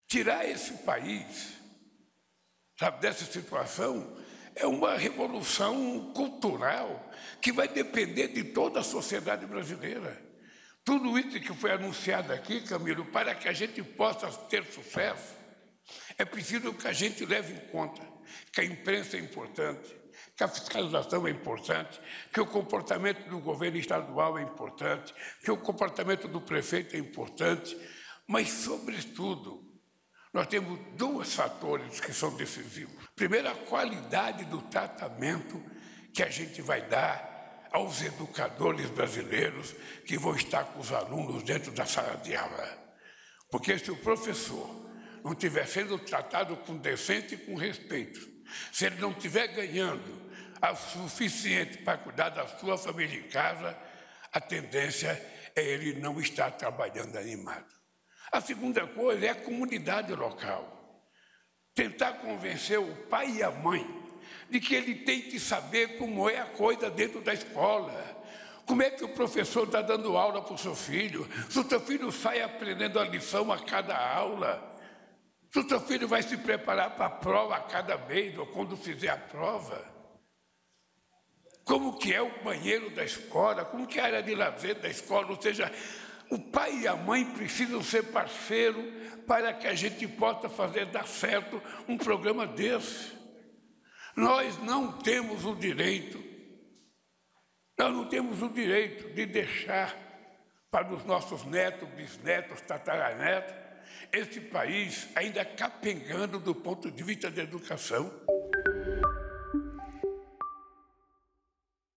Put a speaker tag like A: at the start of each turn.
A: Tirar esse país, sabe, dessa situação é uma revolução cultural que vai depender de toda a sociedade brasileira. Tudo isso que foi anunciado aqui, Camilo, para que a gente possa ter sucesso, é preciso que a gente leve em conta que a imprensa é importante, que a fiscalização é importante, que o comportamento do governo estadual é importante, que o comportamento do prefeito é importante, mas, sobretudo, nós temos dois fatores que são decisivos. Primeiro, a qualidade do tratamento que a gente vai dar aos educadores brasileiros que vão estar com os alunos dentro da sala de aula. Porque se o professor não estiver sendo tratado com decência e com respeito, se ele não estiver ganhando o suficiente para cuidar da sua família em casa, a tendência é ele não estar trabalhando animado. A segunda coisa é a comunidade local. Tentar convencer o pai e a mãe de que ele tem que saber como é a coisa dentro da escola. Como é que o professor está dando aula para o seu filho? Se o seu filho sai aprendendo a lição a cada aula, se o seu filho vai se preparar para a prova a cada mês ou quando fizer a prova. Como que é o banheiro da escola, como que é a área de lazer da escola, ou seja, o pai e a mãe precisam ser parceiros para que a gente possa fazer dar certo um programa desse. Nós não temos o direito, de deixar para os nossos netos, bisnetos, tataranetos, esse país ainda capengando do ponto de vista da educação.